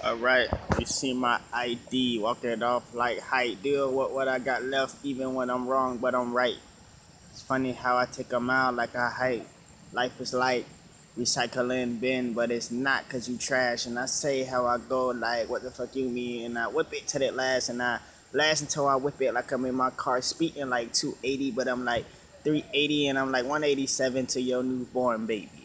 Alright, you see my ID, walk it off like height. Deal with what I got left, even when I'm wrong, but I'm right. It's funny how I take a mile like a hike. Life is like recycling bin, but it's not cause you trash. And I say how I go, like, what the fuck you mean? And I whip it till it lasts, and I last until I whip it like I'm in my car speeding like 280, but I'm like 380, and I'm like 187 to your newborn baby.